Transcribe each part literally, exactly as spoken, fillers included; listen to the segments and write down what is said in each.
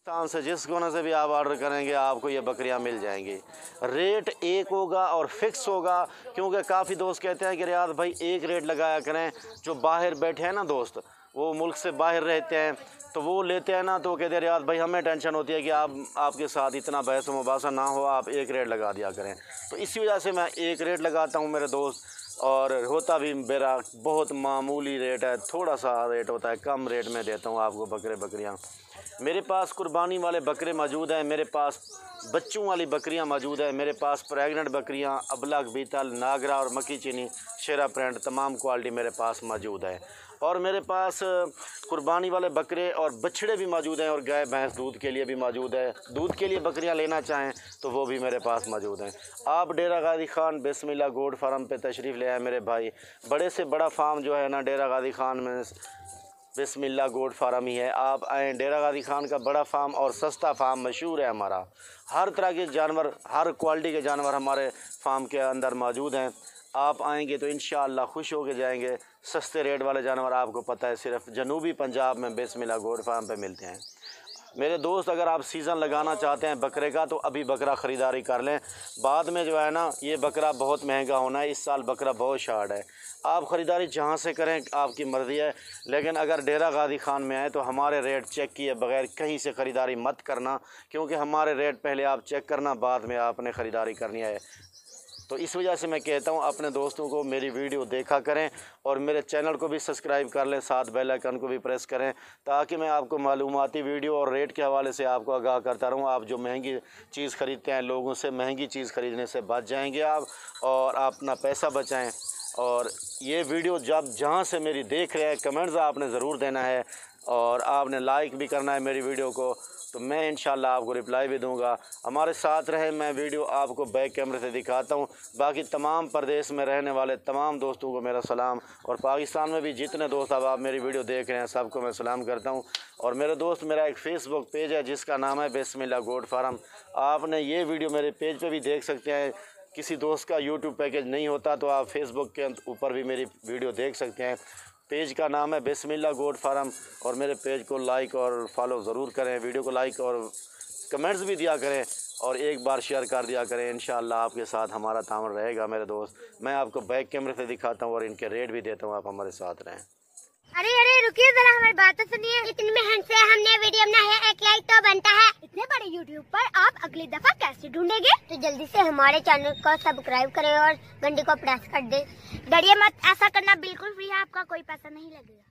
Chance है, जिस कोने से भी आप ऑर्डर करेंगे आपको ये बकरियां मिल जाएंगी। रेट एक होगा और फिक्स होगा, क्योंकि काफ़ी दोस्त कहते हैं कि रियाद भाई एक रेट लगाया करें। जो बाहर बैठे हैं ना दोस्त, वो मुल्क से बाहर रहते हैं, तो वो लेते हैं ना, तो कहते हैं रियाद भाई हमें टेंशन होती है कि आप आपके साथ इतना बहस मुबासा ना हो, आप एक रेट लगा दिया करें। तो इसी वजह से मैं एक रेट लगाता हूँ मेरे दोस्त, और होता भी मेरा बहुत मामूली रेट है, थोड़ा सा रेट होता है, कम रेट में देता हूँ आपको बकरे बकरियाँ। मेरे पास कुर्बानी वाले बकरे मौजूद हैं, मेरे पास बच्चों वाली बकरियां मौजूद है, मेरे पास प्रेग्नेंट बकरियां, अबलग, बीतल, नागरा और मक्की चीनी, शेरा प्रिंट, तमाम क्वालिटी मेरे पास मौजूद है। और मेरे पास कुर्बानी वाले बकरे और बछड़े भी मौजूद हैं, और गाय भैंस दूध के लिए भी मौजूद है। दूध के लिए बकरियां लेना चाहें तो वो भी मेरे पास मौजूद हैं। आप डेरा गाजी खान बिस्मिल्लाह गोट फार्म पे तशरीफ़ ले आए मेरे भाई। बड़े से बड़ा फार्म जो है ना डेरा गाजी खान में बिस्मिल्लाह गोट फार्म ही है। आप आएँ, डेरा गाजी खान का बड़ा फार्म और सस्ता फार्म मशहूर है हमारा। हर तरह के जानवर, हर क्वालिटी के जानवर हमारे फार्म के अंदर मौजूद हैं। आप आएंगे तो इंशाअल्लाह खुश होके जाएंगे। सस्ते रेट वाले जानवर आपको पता है सिर्फ जनूबी पंजाब में बिस्मिल्लाह गोट फार्म पे मिलते हैं। मेरे दोस्त, अगर आप सीज़न लगाना चाहते हैं बकरे का तो अभी बकरा ख़रीदारी कर लें। बाद में जो है ना ये बकरा बहुत महंगा होना है, इस साल बकरा बहुत शार्ट है। आप ख़रीदारी जहाँ से करें आपकी मर्ज़ी है, लेकिन अगर डेरा गाजी खान में आए तो हमारे रेट चेक किए बगैर कहीं से ख़रीदारी मत करना, क्योंकि हमारे रेट पहले आप चेक करना, बाद में आपने ख़रीदारी करनी है। तो इस वजह से मैं कहता हूँ अपने दोस्तों को मेरी वीडियो देखा करें और मेरे चैनल को भी सब्सक्राइब कर लें, साथ बेल आइकन को भी प्रेस करें, ताकि मैं आपको मालूमाती वीडियो और रेट के हवाले से आपको आगाह करता रहूँ। आप जो महंगी चीज़ ख़रीदते हैं लोगों से, महंगी चीज़ ख़रीदने से बच जाएंगे आप, और आप अपना पैसा बचाएँ। और ये वीडियो जब जहाँ से मेरी देख रहे हैं, कमेंट्स आपने ज़रूर देना है और आपने लाइक भी करना है मेरी वीडियो को, तो मैं इंशाल्लाह आपको रिप्लाई भी दूंगा। हमारे साथ रहे, मैं वीडियो आपको बैक कैमरे से दिखाता हूं। बाकी तमाम प्रदेश में रहने वाले तमाम दोस्तों को मेरा सलाम, और पाकिस्तान में भी जितने दोस्त अब आप मेरी वीडियो देख रहे हैं सबको मैं सलाम करता हूं। और मेरे दोस्त, मेरा एक फ़ेसबुक पेज है जिसका नाम है बिस्मिल्लाह गोट फार्म। आपने ये वीडियो मेरे पेज पर भी देख सकते हैं। किसी दोस्त का यूट्यूब पैकेज नहीं होता तो आप फेसबुक के ऊपर भी मेरी वीडियो देख सकते हैं। पेज का नाम है बिस्मिल्लाह गोट फार्म, और मेरे पेज को लाइक और फॉलो ज़रूर करें। वीडियो को लाइक और कमेंट्स भी दिया करें, और एक बार शेयर कर दिया करें। इंशाअल्लाह आपके साथ हमारा तामन रहेगा मेरे दोस्त। मैं आपको बैक कैमरे से दिखाता हूँ और इनके रेट भी देता हूँ, आप हमारे साथ रहें। अरे अरे रुकिए जरा, हमारी बात तो सुनिए। इतनी मेहनत से हमने वीडियो बनाया है, एक लाइक तो बनता है। इतने बड़े यूट्यूब पर आप अगली दफा कैसे ढूंढेंगे? तो जल्दी से हमारे चैनल को सब्सक्राइब करें और घंटी को प्रेस कर दे। डरिए मत, ऐसा करना बिल्कुल फ्री है, आपका कोई पैसा नहीं लगेगा।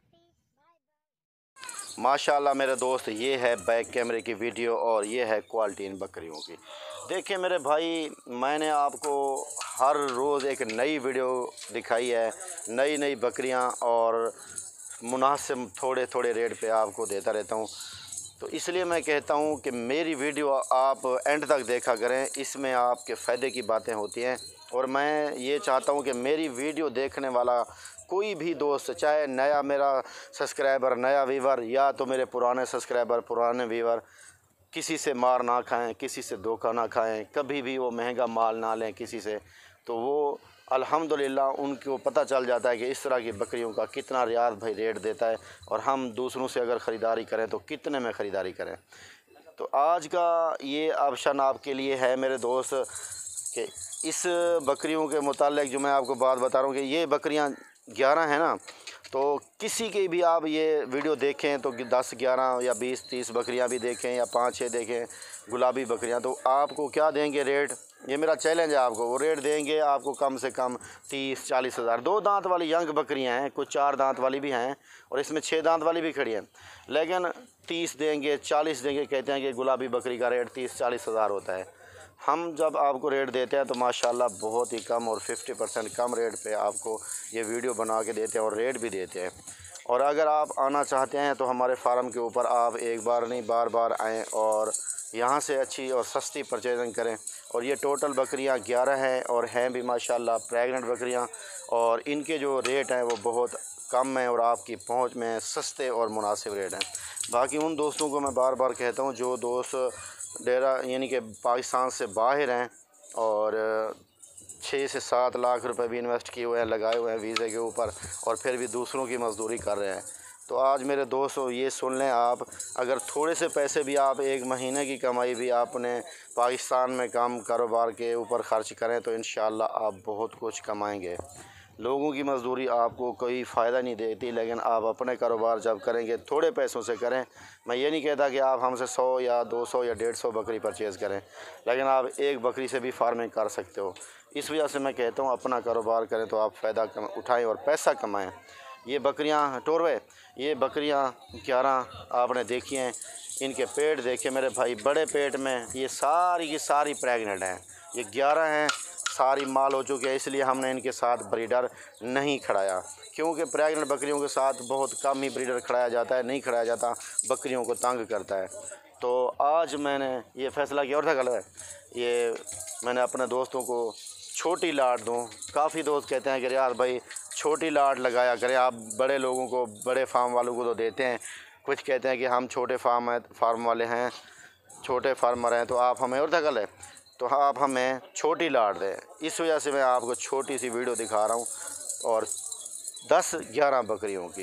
माशाल्लाह मेरे दोस्त, ये है बैक कैमरे की वीडियो और ये है क्वालिटी इन बकरियों की। देखिए मेरे भाई, मैंने आपको हर रोज़ एक नई वीडियो दिखाई है, नई नई बकरियां, और मुनासिब थोड़े थोड़े रेट पे आपको देता रहता हूं। तो इसलिए मैं कहता हूं कि मेरी वीडियो आप एंड तक देखा करें, इसमें आपके फ़ायदे की बातें होती हैं। और मैं ये चाहता हूं कि मेरी वीडियो देखने वाला कोई भी दोस्त, चाहे नया मेरा सब्सक्राइबर, नया व्यूवर, या तो मेरे पुराने सब्सक्राइबर, पुराने व्यूवर, किसी से मार ना खाएं, किसी से धोखा ना खाएं, कभी भी वो महंगा माल ना लें किसी से। तो वो अल्हम्दुलिल्लाह उनको पता चल जाता है कि इस तरह की बकरियों का कितना रियाद भाई रेट देता है, और हम दूसरों से अगर ख़रीदारी करें तो कितने में ख़रीदारी करें। तो आज का ये ऑप्शन आपके लिए है मेरे दोस्त कि इस बकरियों के मुतालिक जो मैं आपको बात बता रहा हूँ कि ये बकरियाँ ग्यारह है ना, तो किसी की भी आप ये वीडियो देखें तो दस ग्यारह या बीस तीस बकरियां भी देखें या पाँच छः देखें गुलाबी बकरियां, तो आपको क्या देंगे रेट, ये मेरा चैलेंज है आपको। वो रेट देंगे आपको कम से कम तीस चालीस हज़ार। दो दांत वाली यंग बकरियां हैं, कुछ चार दांत वाली भी हैं, और इसमें छः दांत वाली भी खड़ी हैं, लेकिन तीस देंगे, चालीस देंगे। कहते हैं कि गुलाबी बकरी का रेट तीस चालीस हज़ार होता है। हम जब आपको रेट देते हैं तो माशाल्लाह बहुत ही कम और पचास परसेंट कम रेट पे आपको ये वीडियो बना के देते हैं और रेट भी देते हैं। और अगर आप आना चाहते हैं तो हमारे फार्म के ऊपर आप एक बार नहीं बार बार आएँ और यहाँ से अच्छी और सस्ती परचेजिंग करें। और ये टोटल बकरियाँ ग्यारह हैं और हैं भी माशाल्लाह प्रेग्नेंट बकरियाँ, और इनके जो रेट हैं वो बहुत कम हैं और आपकी पहुँच में सस्ते और मुनासिब रेट हैं। बाकी उन दोस्तों को मैं बार बार कहता हूँ जो दोस्त डेरा यानी कि पाकिस्तान से बाहर हैं और छः से सात लाख रुपए भी इन्वेस्ट किए हुए हैं, लगाए हुए हैं वीज़े के ऊपर, और फिर भी दूसरों की मजदूरी कर रहे हैं, तो आज मेरे दोस्तों ये सुन लें आप, अगर थोड़े से पैसे भी आप एक महीने की कमाई भी आपने पाकिस्तान में काम कारोबार के ऊपर ख़र्च करें तो इंशाअल्लाह आप बहुत कुछ कमाएंगे। लोगों की मजदूरी आपको कोई फ़ायदा नहीं देती, लेकिन आप अपने कारोबार जब करेंगे थोड़े पैसों से करें। मैं ये नहीं कहता कि आप हमसे सौ या दो सौ या डेढ़ सौ बकरी परचेज़ करें, लेकिन आप एक बकरी से भी फार्मिंग कर सकते हो। इस वजह से मैं कहता हूँ अपना कारोबार करें तो आप फ़ायदा कम उठाएँ और पैसा कमाएँ। ये बकरियाँ टोरवे, ये बकरियाँ ग्यारह आपने देखी हैं, इनके पेट देखे मेरे भाई, बड़े पेट में, ये सारी की सारी प्रेग्नेंट हैं। ये ग्यारह हैं, सारी माल हो चुकी है, इसलिए हमने इनके साथ ब्रीडर नहीं खड़ाया, क्योंकि प्रेग्नेंट बकरियों के साथ बहुत कम ही ब्रीडर खड़ाया जाता है, नहीं खड़ाया जाता, बकरियों को तंग करता है। तो आज मैंने ये फ़ैसला किया और था गलत है, ये मैंने अपने दोस्तों को छोटी लाट दूँ। काफ़ी दोस्त कहते हैं कि यार भाई छोटी लाट लगाया करें, आप बड़े लोगों को, बड़े फार्म वालों को तो देते हैं, कुछ कहते हैं कि हम छोटे फार्म है फार्म वाले हैं, छोटे फार्मर हैं, तो आप हमें और धकल है तो आप हमें छोटी लाट दें। इस वजह से मैं आपको छोटी सी वीडियो दिखा रहा हूँ और दस ग्यारह बकरियों की।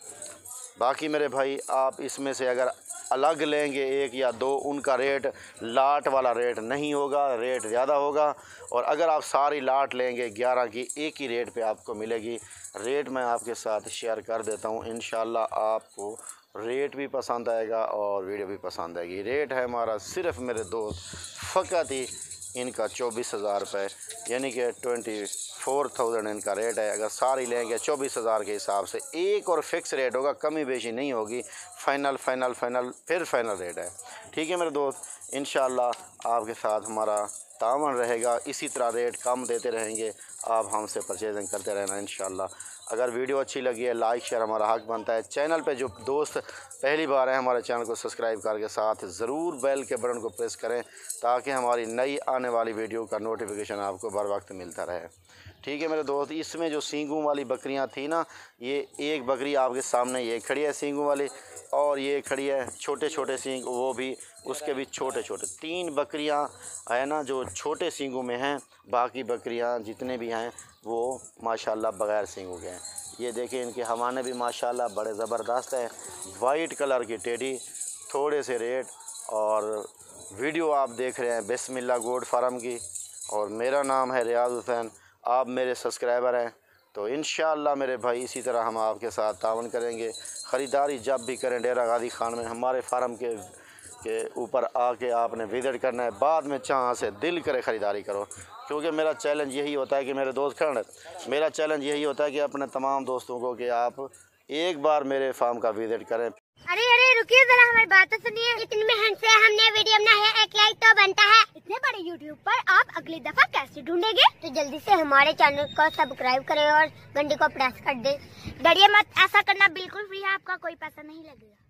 बाकी मेरे भाई आप इसमें से अगर अलग लेंगे एक या दो, उनका रेट लाट वाला रेट नहीं होगा, रेट ज़्यादा होगा। और अगर आप सारी लाट लेंगे ग्यारह की, एक ही रेट पे आपको मिलेगी। रेट मैं आपके साथ शेयर कर देता हूँ, इंशाल्लाह आपको रेट भी पसंद आएगा और वीडियो भी पसंद आएगी। रेट है हमारा सिर्फ मेरे दोस्त फ़कत ही इनका चौबीस हज़ार रुपये, यानी कि ट्वेंटी फोर थाउजेंड इनका रेट है। अगर सारी लेंगे चौबीस हज़ार के हिसाब से, एक और फिक्स रेट होगा, कमी बेशी नहीं होगी, फ़ाइनल फ़ाइनल फ़ाइनल फिर फ़ाइनल रेट है। ठीक है मेरे दोस्त, इंशाल्लाह आपके साथ हमारा तावन रहेगा, इसी तरह रेट कम देते रहेंगे, आप हमसे परचेजिंग करते रहना इंशाल्लाह। अगर वीडियो अच्छी लगी है लाइक शेयर हमारा हक बनता है। चैनल पे जो दोस्त पहली बार है हमारे चैनल को सब्सक्राइब करके साथ ज़रूर बेल के बटन को प्रेस करें, ताकि हमारी नई आने वाली वीडियो का नोटिफिकेशन आपको बर वक्त मिलता रहे। ठीक है मेरे दोस्त, इसमें जो सींगों वाली बकरियां थी ना, ये एक बकरी आपके सामने ये खड़ी है सींगों वाली, और ये खड़ी है छोटे छोटे सींग, वो भी उसके भी छोटे छोटे। तीन बकरियां है ना जो छोटे सींगों में हैं, बाकी बकरियां जितने भी हैं वो माशाल्लाह बग़ैर सींगों के हैं। ये देखिए इनके हवाने भी माशाल्लाह बड़े ज़बरदस्त है, वाइट कलर की टेडी, थोड़े से रेट। और वीडियो आप देख रहे हैं बिस्मिल्लाह गोट फार्म की, और मेरा नाम है रियाज हुसैन, आप मेरे सब्सक्राइबर हैं। तो इंशाअल्लाह मेरे भाई इसी तरह हम आपके साथ तावन करेंगे। ख़रीदारी जब भी करें डेरा गाजी खान में हमारे फार्म के के ऊपर आके आपने विज़िट करना है, बाद में जहाँ से दिल करे ख़रीदारी करो, क्योंकि मेरा चैलेंज यही होता है कि मेरे दोस्त खड़े, मेरा चैलेंज यही होता है कि अपने तमाम दोस्तों को कि आप एक बार मेरे फार्म का विज़िट करें। अरे अरे रुकिए जरा, हमारी बात तो सुनिए। इतनी मेहनत से हमने वीडियो बनाया है, एक लाइक तो बनता है। इतने बड़े यूट्यूब पर आप अगली दफा कैसे ढूंढेंगे? तो जल्दी से हमारे चैनल को सब्सक्राइब करें और घंटी को प्रेस कर दे। डरिए मत, ऐसा करना बिल्कुल फ्री है, आपका कोई पैसा नहीं लगेगा।